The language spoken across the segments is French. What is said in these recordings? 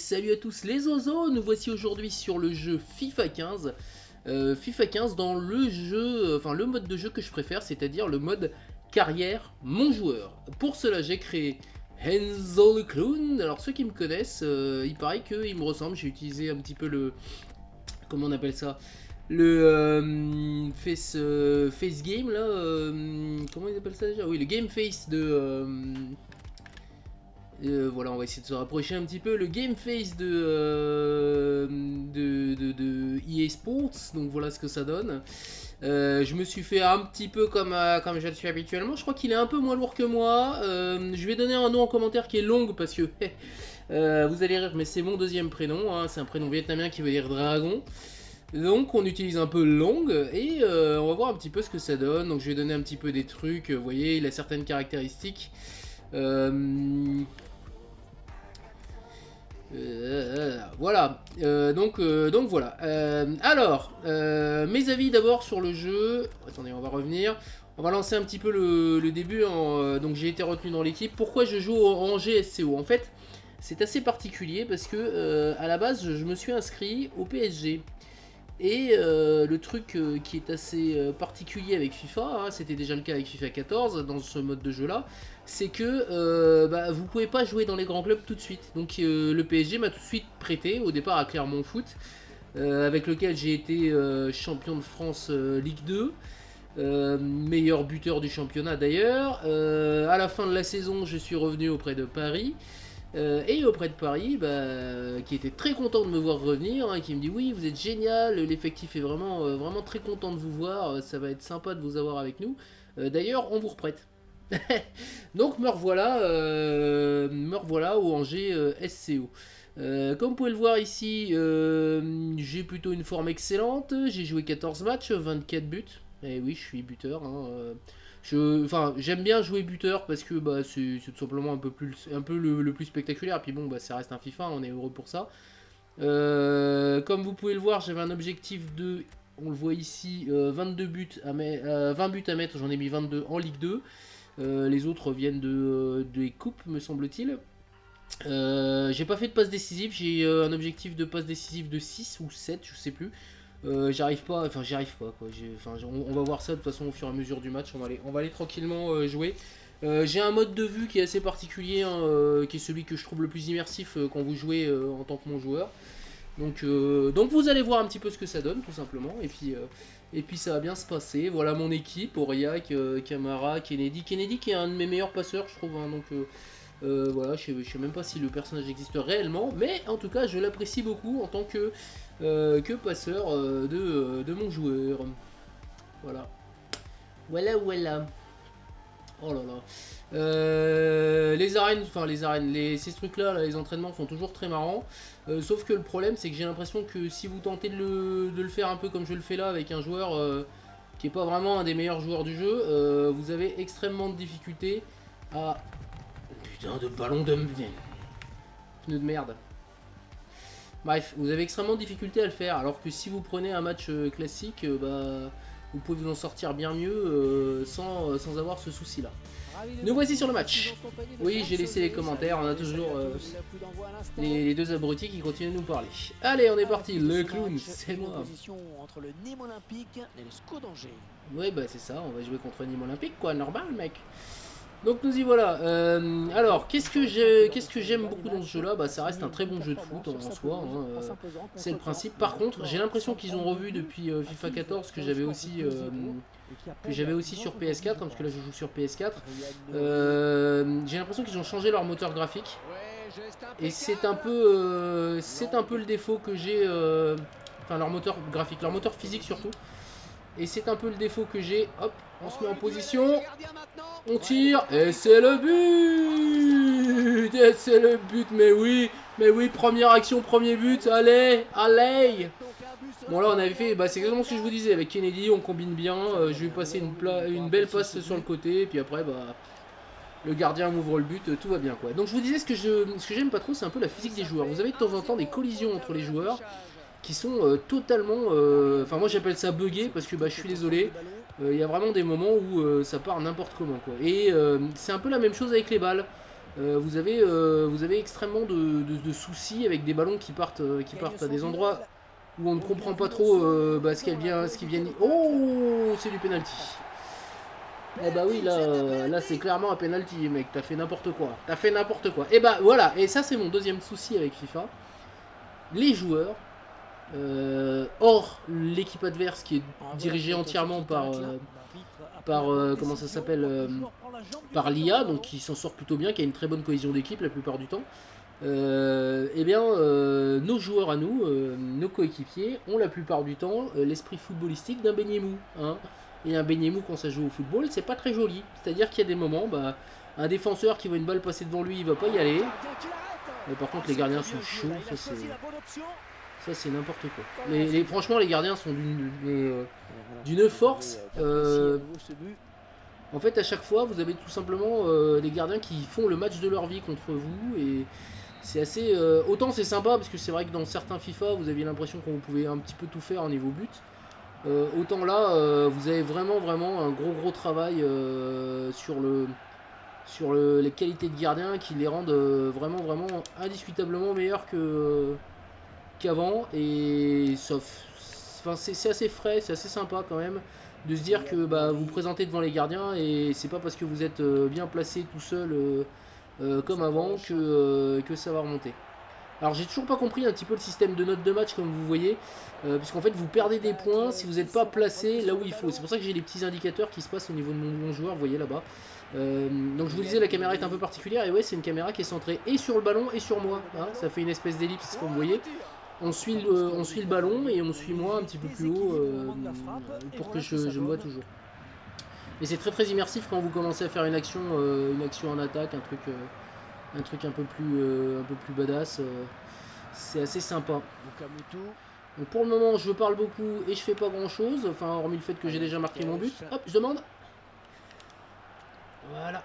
salut à tous les ozos, nous voici aujourd'hui sur le jeu FIFA 15. FIFA 15 dans le jeu, enfin le mode de jeu que je préfère, c'est-à-dire le mode carrière mon joueur. Pour cela j'ai créé Enzo le clown. Alors ceux qui me connaissent, il paraît qu'il me ressemble, j'ai utilisé un petit peu le... Comment on appelle ça, le face game là, comment ils appellent ça déjà? Oui, le game face de... voilà, on va essayer de se rapprocher un petit peu. Le game face de EA Sports, donc voilà ce que ça donne. Je me suis fait un petit peu comme je le suis habituellement. Je crois qu'il est un peu moins lourd que moi. Je vais donner un nom en commentaire qui est long parce que vous allez rire, mais c'est mon deuxième prénom. Hein. C'est un prénom vietnamien qui veut dire dragon. Donc on utilise un peu long et on va voir un petit peu ce que ça donne. Donc je vais donner un petit peu des trucs. Vous voyez, il a certaines caractéristiques. Voilà, donc voilà. Alors, mes avis d'abord sur le jeu. Attendez, on va revenir. On va lancer un petit peu le début. Donc j'ai été retenu dans l'équipe. Pourquoi je joue au Angers SCO? En fait, c'est assez particulier parce que à la base, je me suis inscrit au PSG. Et le truc qui est assez particulier avec FIFA, hein, c'était déjà le cas avec FIFA 14 dans ce mode de jeu là, c'est que vous pouvez pas jouer dans les grands clubs tout de suite. Donc le PSG m'a tout de suite prêté au départ à Clermont Foot, avec lequel j'ai été champion de France Ligue 2, meilleur buteur du championnat d'ailleurs. À la fin de la saison, je suis revenu auprès de Paris. Et auprès de Paris, qui était très content de me voir revenir, hein, qui me dit oui, vous êtes génial, l'effectif est vraiment très content de vous voir, ça va être sympa de vous avoir avec nous. D'ailleurs, on vous reprête. Donc me revoilà au Angers SCO. Comme vous pouvez le voir ici, j'ai plutôt une forme excellente, j'ai joué 14 matchs, 24 buts. Et oui, je suis buteur, hein, j'aime bien jouer buteur parce que c'est tout simplement un peu le plus spectaculaire. Et puis bon, ça reste un FIFA, on est heureux pour ça. Comme vous pouvez le voir, j'avais un objectif de, on le voit ici, 22 buts 20 buts à mettre, j'en ai mis 22 en Ligue 2. Les autres viennent des coupes, me semble-t-il. J'ai pas fait de passe décisive, j'ai un objectif de passe décisive de 6 ou 7, je sais plus. J'y arrive pas quoi. On va voir ça de toute façon au fur et à mesure du match, on va aller tranquillement jouer. J'ai un mode de vue qui est assez particulier, hein, qui est celui que je trouve le plus immersif quand vous jouez en tant que mon joueur. Donc vous allez voir un petit peu ce que ça donne tout simplement, et puis ça va bien se passer. Voilà mon équipe, Aurillac, Camara, Kennedy qui est un de mes meilleurs passeurs je trouve, hein, donc voilà, je sais même pas si le personnage existe réellement, mais en tout cas je l'apprécie beaucoup en tant que passeur de mon joueur. Voilà. Voilà. Oh là là. Les arènes, ces trucs là, les entraînements sont toujours très marrants. Sauf que le problème c'est que j'ai l'impression que si vous tentez de le faire un peu comme je le fais là avec un joueur qui est pas vraiment un des meilleurs joueurs du jeu, vous avez extrêmement de difficultés à... Putain de ballon de... Pneu de merde. Bref, vous avez extrêmement de difficulté à le faire, alors que si vous prenez un match classique, vous pouvez vous en sortir bien mieux sans avoir ce souci-là. Nous voici sur le match. Oui, j'ai laissé les commentaires, on a toujours les deux abrutis qui continuent de nous parler. Allez, on est parti, le clown, c'est moi. Ouais, c'est ça, on va jouer contre Nîmes Olympique, quoi, normal, mec. Donc nous y voilà. Alors, qu'est-ce que j'aime beaucoup dans ce jeu-là? Ça reste un très bon jeu de foot en soi. Hein, c'est le principe. Par contre, j'ai l'impression qu'ils ont revu depuis FIFA 14 que j'avais aussi sur PS4, hein, parce que là je joue sur PS4. J'ai l'impression qu'ils ont changé leur moteur graphique. Et c'est un peu le défaut que j'ai. Enfin, leur moteur graphique, leur moteur physique surtout. Et c'est un peu le défaut que j'ai. Hop, on se met en position. On tire. Et c'est le but. Et c'est le but. Mais oui, première action, premier but. Allez. Bon là on avait fait, c'est exactement ce que je vous disais. Avec Kennedy, on combine bien. Je vais passer une belle passe sur le côté. Et puis après, le gardien m'ouvre le but. Tout va bien quoi. Donc je vous disais, ce que j'aime pas trop, c'est un peu la physique des joueurs. Vous avez de temps en temps des collisions entre les joueurs qui sont totalement... Enfin moi j'appelle ça buggé parce que je suis désolé. Il y a vraiment des moments où ça part n'importe comment quoi. Et c'est un peu la même chose avec les balles. vous avez extrêmement de soucis avec des ballons qui partent à des endroits où on ne comprend pas trop ce qu'ils viennent. Oh, c'est du penalty. Eh bah oui, là c'est clairement un penalty, mec. T'as fait n'importe quoi. T'as fait n'importe quoi. Et bah voilà. Et ça, c'est mon deuxième souci avec FIFA. Les joueurs, hors l'équipe adverse qui est dirigée entièrement par comment ça s'appelle, par l'IA, donc qui s'en sort plutôt bien, qui a une très bonne cohésion d'équipe la plupart du temps. Eh bien, nos joueurs à nous, nos coéquipiers, ont la plupart du temps l'esprit footballistique d'un beignet mou. Hein. Et un beignet mou, quand ça joue au football, c'est pas très joli. C'est-à-dire qu'il y a des moments, un défenseur qui voit une balle passer devant lui, il va pas y aller. Mais par contre, les gardiens sont chauds, ça c'est n'importe quoi. Franchement, les gardiens sont d'une force. En fait, à chaque fois, vous avez tout simplement des gardiens qui font le match de leur vie contre vous. Et c'est assez... autant c'est sympa, parce que c'est vrai que dans certains FIFA, vous aviez l'impression qu'on pouvait un petit peu tout faire au niveau but. Autant là, vous avez vraiment un gros travail sur les qualités de gardien qui les rendent vraiment indiscutablement meilleurs qu'avant. Et c'est assez frais, c'est assez sympa quand même de se dire que vous présentez devant les gardiens et c'est pas parce que vous êtes bien placé tout seul comme avant que ça va remonter. Alors j'ai toujours pas compris un petit peu le système de notes de match comme vous voyez, puisqu'en fait vous perdez des points si vous n'êtes pas placé là où il faut. C'est pour ça que j'ai les petits indicateurs qui se passent au niveau de mon joueur, vous voyez là-bas. Donc je vous disais, la caméra est un peu particulière, et ouais, c'est une caméra qui est centrée et sur le ballon et sur moi. Hein, ça fait une espèce d'ellipse comme vous voyez. On suit le ballon et on suit moi un petit peu plus haut pour que je me vois toujours. Mais c'est très immersif quand vous commencez à faire une action en attaque, un truc un peu plus badass. C'est assez sympa. Donc pour le moment, je parle beaucoup et je fais pas grand chose, enfin hormis le fait que j'ai déjà marqué mon but. Hop, je demande. Voilà.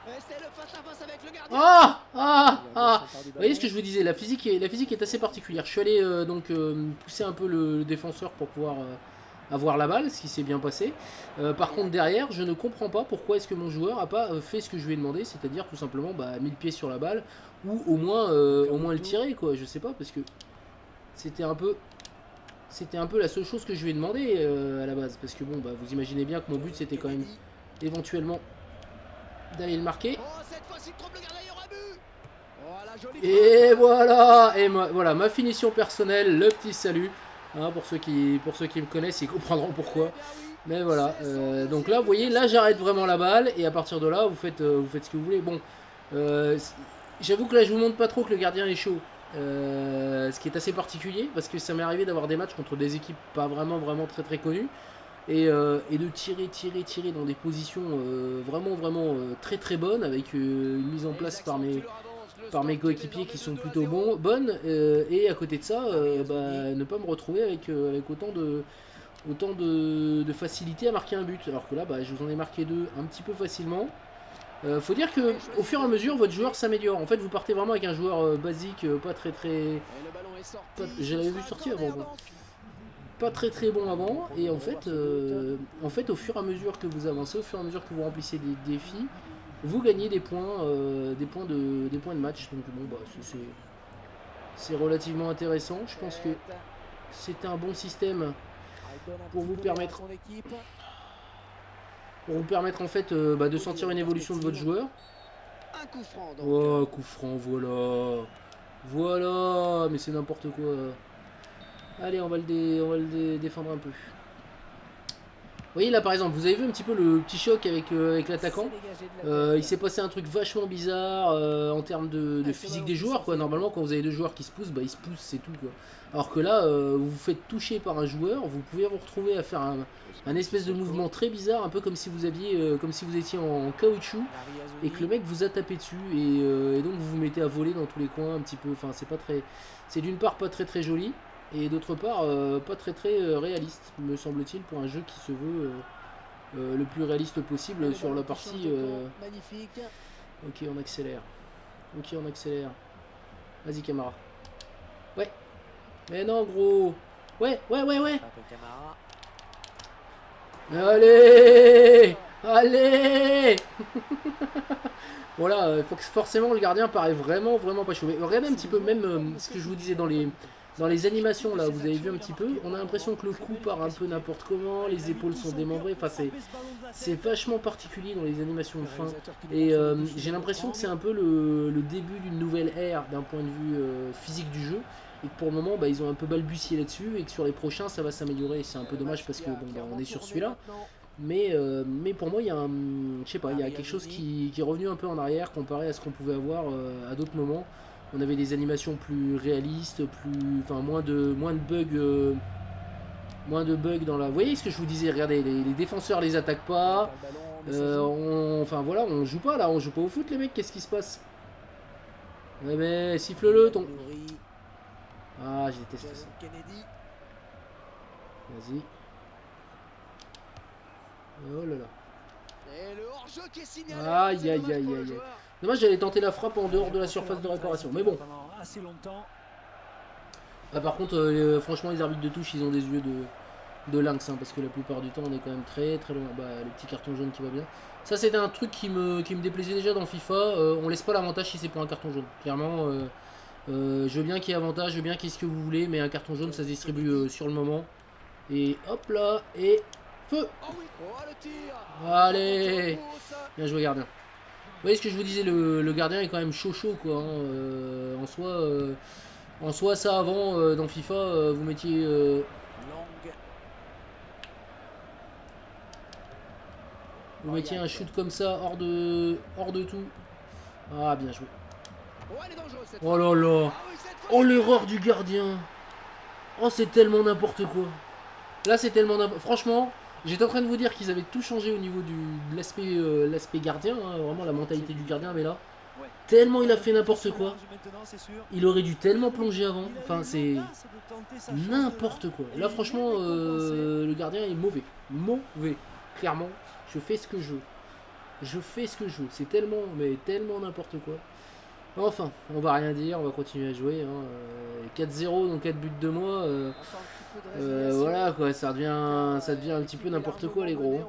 Vous voyez ce que je vous disais, la physique est assez particulière. Je suis allé pousser un peu le défenseur pour pouvoir avoir la balle, ce qui s'est bien passé. Par contre derrière, je ne comprends pas pourquoi est-ce que mon joueur n'a pas fait ce que je lui ai demandé, c'est-à-dire tout simplement mis le pied sur la balle, ou au moins le tirer, quoi. Je sais pas, parce que c'était un peu la seule chose que je lui ai demandé à la base, parce que bon, vous imaginez bien que mon but c'était quand même éventuellement d'aller le marquer. Et voilà, voilà ma finition personnelle, le petit salut. Hein, pour ceux qui me connaissent, ils comprendront pourquoi. Mais voilà, donc là, vous voyez, là j'arrête vraiment la balle et à partir de là, vous faites ce que vous voulez. Bon, j'avoue que là, je vous montre pas trop que le gardien est chaud. Ce qui est assez particulier parce que ça m'est arrivé d'avoir des matchs contre des équipes pas vraiment très connues. Et de tirer dans des positions vraiment très bonnes avec une mise en place par mes coéquipiers qui sont plutôt bonnes et à côté de ça ne pas me retrouver avec autant de facilité à marquer un but, alors que là je vous en ai marqué deux un petit peu facilement. Faut dire que au fur et à mesure votre joueur s'améliore. En fait vous partez vraiment avec un joueur basique, pas très je l'avais vu sortir avant, bon. Pas très bon avant, et en fait au fur et à mesure que vous avancez, au fur et à mesure que vous remplissez des défis, vous gagnez des points de match. Donc bon c'est relativement intéressant. Je pense que c'est un bon système pour vous permettre en fait de sentir une évolution de votre joueur. Oh, coup franc, voilà, mais c'est n'importe quoi. Allez, on va le défendre un peu. Vous voyez là par exemple, vous avez vu un petit peu le petit choc avec l'attaquant. Il s'est passé un truc vachement bizarre en termes de physique des joueurs, quoi. Normalement quand vous avez deux joueurs qui se poussent, ils se poussent, c'est tout, quoi. Alors que là, vous vous faites toucher par un joueur, vous pouvez vous retrouver à faire un espèce de mouvement très bizarre, un peu comme si vous étiez en caoutchouc et que le mec vous a tapé dessus et donc vous vous mettez à voler dans tous les coins un petit peu. Enfin c'est d'une part pas très joli. Et d'autre part, pas très réaliste, me semble-t-il, pour un jeu qui se veut le plus réaliste possible sur la partie. Ok, on accélère. Vas-y, Camara. Ouais. Mais non, gros. Ouais. Allez! Allez! Voilà, forcément le gardien paraît vraiment pas chaud. Mais regardez un petit peu même ce que je vous disais dans les animations là, vous avez vu un petit peu, on a l'impression que le coup part un peu n'importe comment, les épaules sont démembrées, enfin c'est vachement particulier dans les animations de fin. Et j'ai l'impression que c'est un peu le début d'une nouvelle ère d'un point de vue physique du jeu. Et que pour le moment, bah, ils ont un peu balbutié là-dessus et que sur les prochains, ça va s'améliorer. C'est un peu dommage parce que bon, bah, on est sur celui-là. Mais pour moi, il y a je sais pas, il y a quelque chose qui est revenu un peu en arrière comparé à ce qu'on pouvait avoir à d'autres moments. On avait des animations plus réalistes, enfin moins de bugs, moins de bugs dans la. Vous voyez ce que je vous disais? Regardez, les défenseurs les attaquent pas. Enfin voilà, on joue pas là, on joue pas au foot les mecs. Qu'est-ce qui se passe? Ouais mais siffle-le ton. Ah, je déteste ça. Vas-y. Oh là là. Aïe aïe aïe aïe aïe. Dommage, j'allais tenter la frappe en dehors de la surface de réparation. Mais bon. Ah, par contre, franchement, les arbitres de touche, ils ont des yeux de lynx. Hein, parce que la plupart du temps, on est quand même très loin. Bah, le petit carton jaune qui va bien. Ça, c'était un truc qui me déplaisait déjà dans FIFA. On laisse pas l'avantage si c'est pour un carton jaune. Clairement, je veux bien qu'il y ait avantage, je veux bien qu'il y ait ce que vous voulez. Mais un carton jaune, ça se distribue sur le moment. Et hop là. Et feu. Allez. Bien joué, gardien. Vous voyez ce que je vous disais, le gardien est quand même chaud quoi. Hein. En soi, ça avant, dans FIFA, vous mettiez... vous mettiez un shoot comme ça, hors de tout. Ah, bien joué. Oh là là. Oh, l'erreur du gardien. Oh, c'est tellement n'importe quoi. Là, c'est tellement n'importe... Franchement... J'étais en train de vous dire qu'ils avaient tout changé au niveau de l'aspect gardien, hein, vraiment la mentalité du gardien, mais là, tellement il a fait n'importe quoi. Il aurait dû tellement plonger avant. Enfin, c'est n'importe quoi. Là, franchement, le gardien est mauvais. Mauvais. Clairement, je fais ce que je veux. Je fais ce que je veux. C'est tellement, mais tellement n'importe quoi. Enfin, on va rien dire, on va continuer à jouer. Hein. 4-0, donc 4 buts de moi. Voilà quoi, ça devient un petit peu n'importe quoi les gros.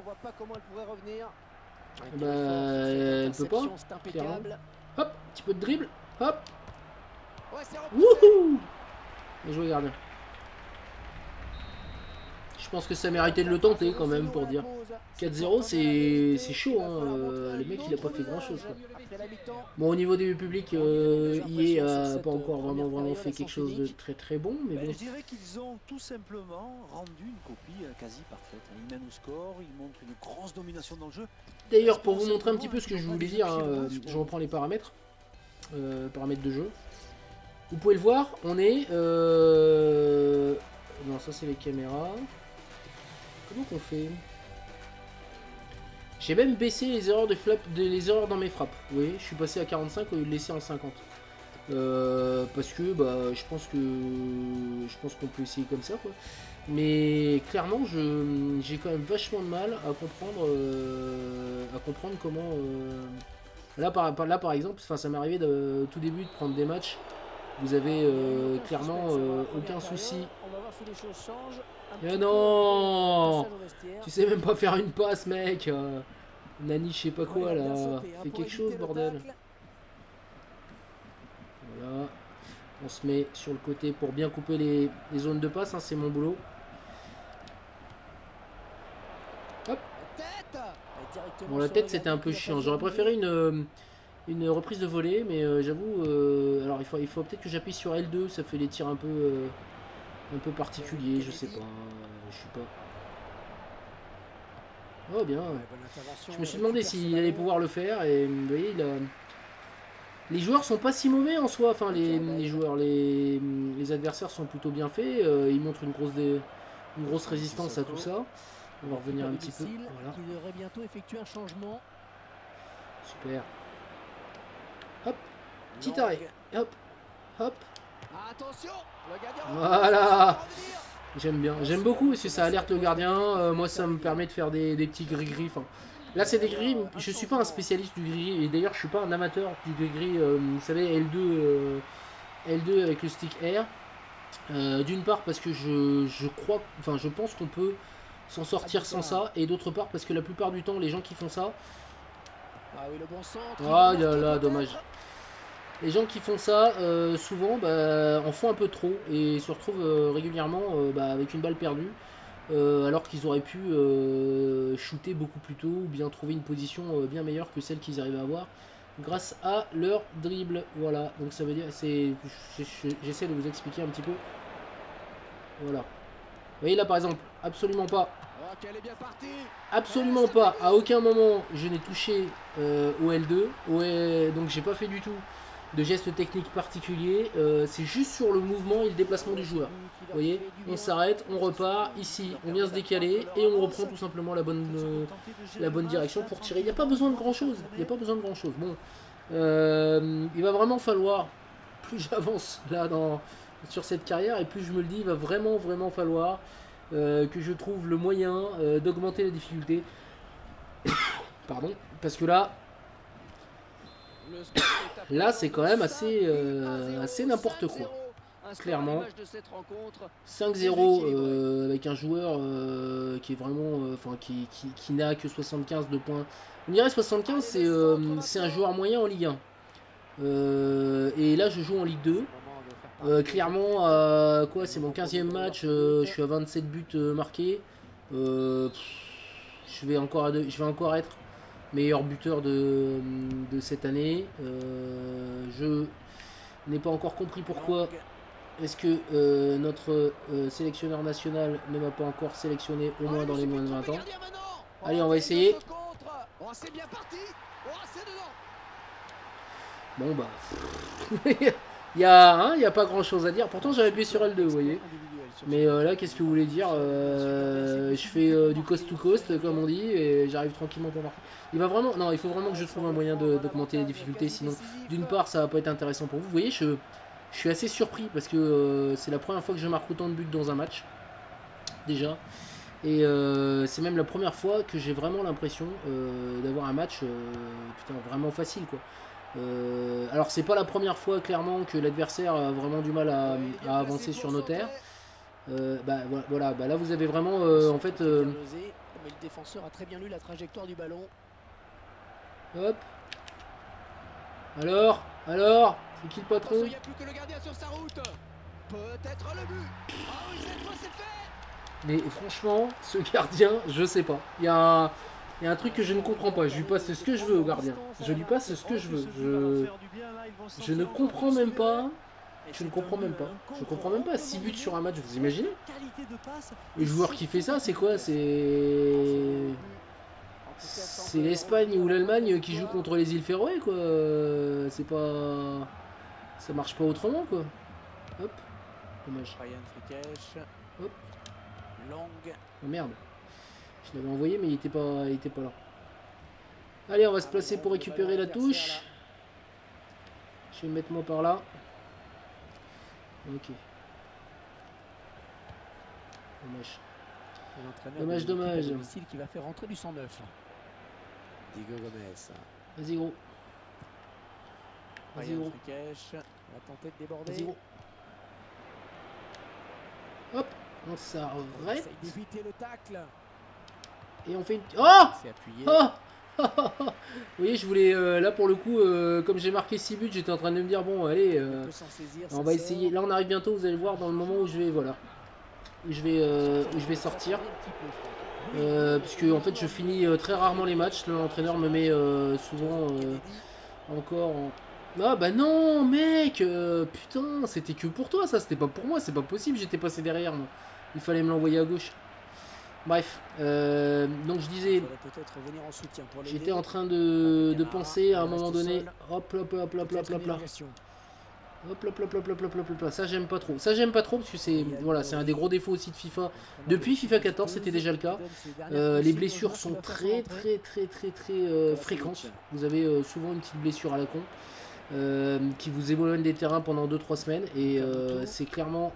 Bah, elle peut pas, clairement. Hop, petit peu de dribble, hop. Wouhou. Bien joué gardien. Je pense que ça méritait de le tenter quand même pour dire. 4-0 c'est chaud hein. Les mecs il a pas fait grand chose quoi. Bon au niveau du public EA a pas encore vraiment fait quelque chose de très bon mais bon. Je dirais qu'ils ont tout simplement rendu une copie quasi parfaite. Ils mènent au score, ils montrent une grosse domination dans le jeu. D'ailleurs pour vous montrer un petit peu ce que je voulais dire, hein, je reprends les paramètres. Paramètres de jeu. Vous pouvez le voir, on est... Non ça c'est les caméras. Comment qu'on fait? J'ai même baissé les erreurs les erreurs dans mes frappes. Vous voyez, je suis passé à 45 au lieu de laisser en 50. Parce que bah, je pense qu'on peut essayer comme ça quoi. Mais clairement j'ai quand même vachement de mal à comprendre comment là par exemple, ça m'est arrivé tout début de prendre des matchs. Vous avez clairement aucun souci. Mais non, tu sais même pas faire une passe mec. Nani je sais pas quoi là. Fais quelque chose bordel. Voilà. On se met sur le côté pour bien couper les zones de passe. Hein, c'est mon boulot. Hop. Bon la tête c'était un peu chiant. J'aurais préféré une reprise de volée. Mais j'avoue... alors il faut peut-être que j'appuie sur L2. Ça fait les tirs un peu particuliers. Je sais pas. Je suis pas... Oh bien. Je me suis demandé s'il allait pouvoir le faire et vous voyez les joueurs sont pas si mauvais en soi. Enfin les joueurs, les adversaires sont plutôt bien faits. Ils montrent une grosse résistance à tout ça. On va revenir un petit peu. Voilà. Super. Hop. Petit arrêt. Hop. Hop. Voilà. J'aime bien, j'aime beaucoup parce que ça alerte le gardien. Moi ça me permet de faire des petits gris-gris. Enfin, là c'est des gris, je suis pas un spécialiste du gris et d'ailleurs je suis pas un amateur du gris. Vous savez L2 avec le stick R. D'une part parce que je pense qu'on peut s'en sortir sans ça. Et d'autre part, parce que la plupart du temps, les gens qui font ça... Ah oui, le bon centre. Ah là, dommage. Les gens qui font ça, souvent, bah, en font un peu trop. Et se retrouvent régulièrement bah, avec une balle perdue. Alors qu'ils auraient pu shooter beaucoup plus tôt ou bien trouver une position bien meilleure que celle qu'ils arrivaient à avoir grâce à leur dribble. Voilà, donc ça veut dire, j'essaie de vous expliquer un petit peu. Voilà. Vous voyez là par exemple, absolument pas. Absolument pas, à aucun moment je n'ai touché au L2, donc j'ai pas fait du tout de gestes techniques particuliers, c'est juste sur le mouvement et le déplacement du joueur. Vous voyez, on s'arrête, on repart, ici on vient se décaler et on reprend tout simplement la bonne direction pour tirer. Il n'y a pas besoin de grand chose, il n'y a pas besoin de grand chose. Bon, il va vraiment falloir, plus j'avance là sur cette carrière et plus je me le dis, il va vraiment falloir que je trouve le moyen d'augmenter la difficulté. Pardon, parce que là c'est quand même assez n'importe quoi. Clairement 5-0 avec un joueur qui est vraiment qui n'a que 75 de points. On dirait 75, c'est un joueur moyen en Ligue 1. Et là je joue en Ligue 2. Clairement quoi, c'est mon 15e match, je suis à 27 buts marqués. Je vais encore être meilleur buteur de cette année. Je n'ai pas encore compris pourquoi est-ce que notre sélectionneur national ne m'a pas encore sélectionné au moins dans les moins de 20 ans. Allez, on va essayer. Bon bah il y a pas grand chose à dire. Pourtant j'avais appuyé sur L2, vous voyez. Mais là, qu'est-ce que vous voulez dire, je fais du coast to coast, comme on dit, et j'arrive tranquillement pour marquer. Non, il faut vraiment que je trouve un moyen d'augmenter les difficultés, sinon, d'une part, ça va pas être intéressant pour vous. Vous voyez, je suis assez surpris, parce que c'est la première fois que je marque autant de buts dans un match, déjà. Et c'est même la première fois que j'ai vraiment l'impression d'avoir un match putain, vraiment facile, quoi. Alors, c'est pas la première fois, clairement, que l'adversaire a vraiment du mal à avancer sur nos terres. Voilà, là vous avez vraiment en fait Mais le défenseur a très bien lu la trajectoire du ballon. Hop. Alors, c'est qui le patron? Il n'y a plus que le gardien sur sa route. Peut-être le but. Ah oui, cette fois c'est fait. Mais franchement, ce gardien, je sais pas. Il y a un truc que je ne comprends pas. Je lui passe ce que je veux au gardien. Je lui passe ce que je veux. Je ne comprends même pas. Je ne comprends même pas. Je comprends même pas. 6 buts sur un match, vous imaginez? Le joueur qui fait ça, c'est quoi? C'est l'Espagne ou l'Allemagne qui joue contre les îles Féroé, quoi. C'est pas... Ça marche pas autrement, quoi. Hop. Dommage. Hop. Oh merde. Je l'avais envoyé, mais il était pas là. Allez, on va se placer pour récupérer la touche. Je vais me mettre moi par là. Ok. Dommage. Qui va faire rentrer du 109. Diego Gomez. Vas-y gros. Va tenter de déborder. Vas-y gros. Hop. On s'arrête. D'éviter le tacle. Et on fait une... Oh vous voyez, je voulais, là pour le coup, comme j'ai marqué 6 buts, j'étais en train de me dire, bon, allez, on va essayer. Là, on arrive bientôt, vous allez voir, dans le moment où je vais, voilà, où je vais sortir. Puisque, en fait, je finis très rarement les matchs. L'entraîneur me met souvent encore en... Ah, bah non, mec, putain, c'était que pour toi, ça, c'était pas pour moi, c'est pas possible, j'étais passé derrière, moi. Il fallait me l'envoyer à gauche. Bref, donc je disais, j'étais en train de penser à un moment donné, hop, ça j'aime pas trop. Ça j'aime pas trop parce que c'est un des gros défauts aussi de FIFA. Depuis FIFA 14 c'était déjà le cas. Les blessures sont très fréquentes. Vous avez souvent une petite blessure à la con qui vous éloigne des terrains pendant 2-3 semaines et c'est clairement...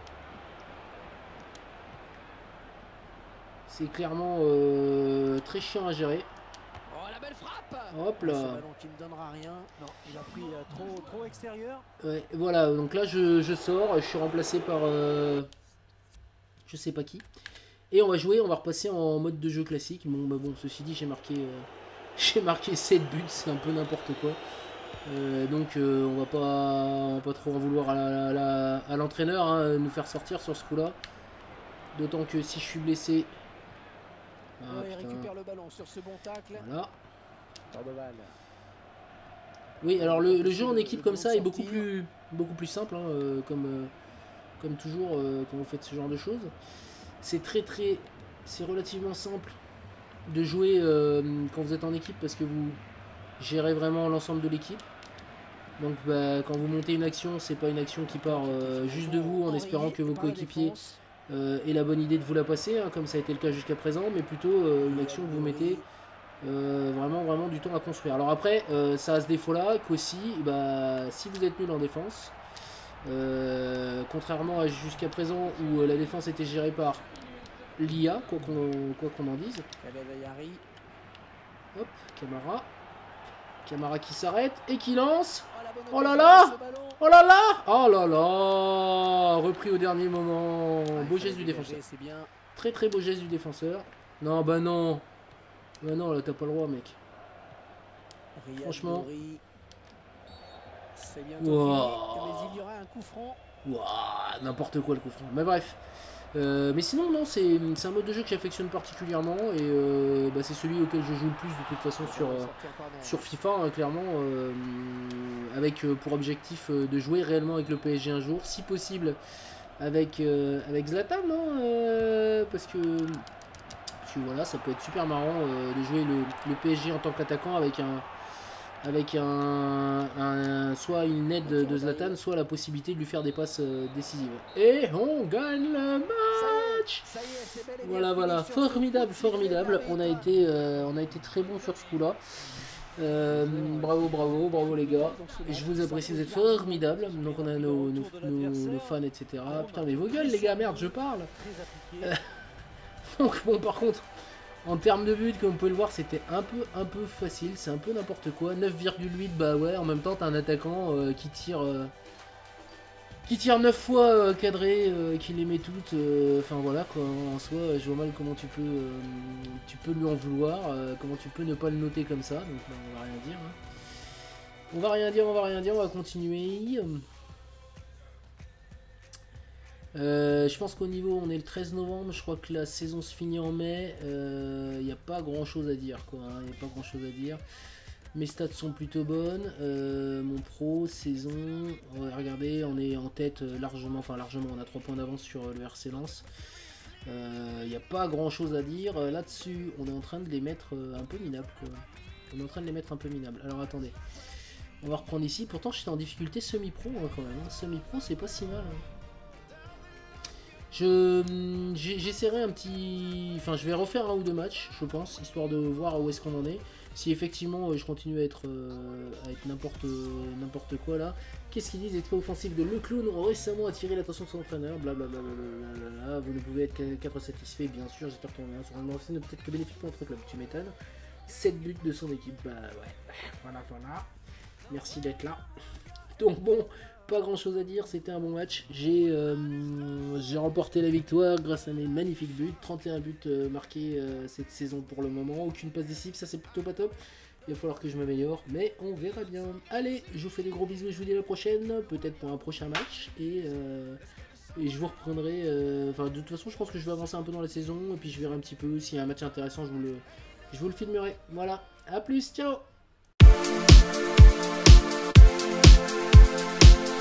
C'est clairement très chiant à gérer. Oh, la belle frappe. Hop là. Ce ballon qui ne donnera rien. Non, il a pris trop extérieur. Ouais, voilà, donc là je sors, je suis remplacé par je sais pas qui. Et on va repasser en mode de jeu classique. Bon, bah bon, ceci dit, j'ai marqué 7 buts, c'est un peu n'importe quoi. Donc on va pas trop en vouloir à l'entraîneur, hein, nous faire sortir sur ce coup-là. D'autant que si je suis blessé... Ah, il récupère le ballon sur ce bon tacle. Voilà. Cordoval. Oui, alors le jeu en équipe comme ça est beaucoup plus simple, hein, comme toujours quand vous faites ce genre de choses. C'est c'est relativement simple de jouer quand vous êtes en équipe parce que vous gérez vraiment l'ensemble de l'équipe. Donc bah, quand vous montez une action, c'est pas une action qui part juste de vous en espérant que vos coéquipiers aient la bonne idée de vous la passer, hein, comme ça a été le cas jusqu'à présent, mais plutôt une action que vous mettez vraiment du temps à construire. Alors après, ça a ce défaut là qu'aussi, bah, si vous êtes nul en défense, contrairement à jusqu'à présent où la défense était gérée par l'IA, quoi qu'on en dise. Hop, Camara qui s'arrête et qui lance. Oh là là, oh là là, oh là là, repris au dernier moment. Beau geste du défenseur. Très beau geste du défenseur. Non, bah non. Bah non, là t'as pas le droit, mec. Franchement. Wow, n'importe quoi le coup franc. Mais bref. Mais sinon, non, c'est un mode de jeu que j'affectionne particulièrement. Et bah, c'est celui auquel je joue le plus de toute façon sur FIFA, hein, clairement. Avec pour objectif de jouer réellement avec le PSG un jour. Si possible, avec Zlatan. Hein, parce que voilà, ça peut être super marrant de jouer le PSG en tant qu'attaquant avec soit une aide de Zlatan, soit la possibilité de lui faire des passes décisives. Et on gagne le match. Voilà, formidable. On a été très bon sur ce coup-là. Bravo les gars. Et je vous apprécie, vous êtes formidables. Donc on a nos fans, etc. Putain, mais vos gueules les gars, merde, je parle. Donc bon, par contre, en termes de but, comme vous pouvez le voir, c'était un peu facile, c'est un peu n'importe quoi. 9,8, bah ouais, en même temps, t'as un attaquant qui tire 9 fois cadré, qui les met toutes. Enfin voilà quoi, en soi, je vois mal comment tu peux lui en vouloir, comment tu peux ne pas le noter comme ça. Donc bah, on va rien dire. Hein. On va rien dire, on va continuer. Je pense qu'au niveau, on est le 13 novembre, je crois que la saison se finit en mai, il n'y a pas grand chose à dire quoi, il n'y a pas grand chose à dire. Mes stats sont plutôt bonnes, mon pro, saison, regardez, on est en tête largement, on a 3 points d'avance sur le RC Lens. Il n'y a pas grand chose à dire, là-dessus on est en train de les mettre un peu minables quoi. Alors attendez, on va reprendre ici, pourtant j'étais en difficulté semi-pro hein, quand même, hein. Semi-pro c'est pas si mal hein. J'essaierai un petit... Enfin, je vais refaire 1 ou 2 matchs, je pense, histoire de voir où est-ce qu'on en est. Si effectivement je continue à être n'importe quoi là. Qu'est-ce qu'ils disent? Exploit offensif de Le Clown récemment attiré l'attention de son entraîneur. Blablabla. Vous ne pouvez être qu'être satisfait, bien sûr. J'espère qu'on est sur un lancé, peut-être que bénéfique pour notre club. Tu m'étonnes. 7 buts de son équipe. Bah ouais. Voilà. Merci d'être là. Donc bon. Pas grand chose à dire, c'était un bon match. J'ai remporté la victoire grâce à mes magnifiques buts. 31 buts marqués cette saison pour le moment. Aucune passe décisive, ça c'est plutôt pas top. Il va falloir que je m'améliore, mais on verra bien. Allez, je vous fais des gros bisous et je vous dis à la prochaine. Peut-être pour un prochain match. Et je vous reprendrai. Enfin, de toute façon, je pense que je vais avancer un peu dans la saison. Et puis je verrai un petit peu s'il y a un match intéressant, je vous le filmerai. Voilà, à plus, ciao!